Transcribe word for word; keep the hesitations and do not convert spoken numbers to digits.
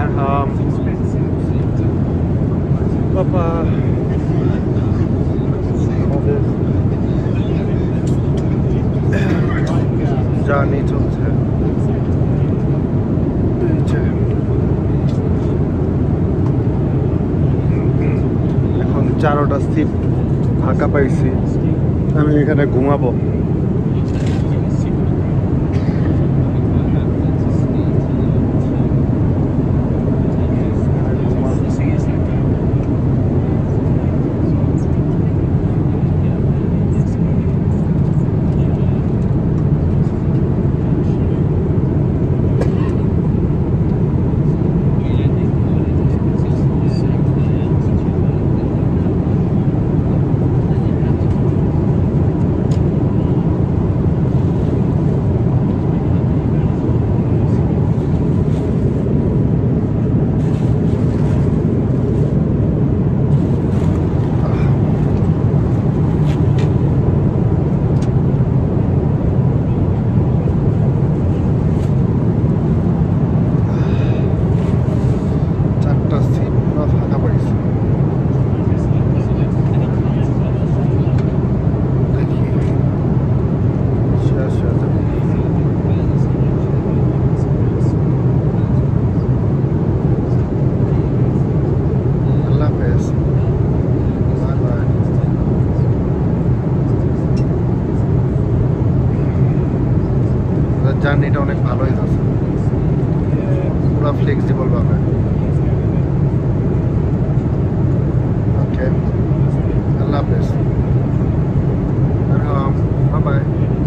Um, Papa, journey চলছে এখন চারোটা seat ফাঁকা পাইছি আমি এখানে ঘুমাবো জার্নিটা অনেক ভালোই আছে পুরো ফ্লেক্সিবল ভাবে ওকে আল্লাহ হাফেজ বাই বাই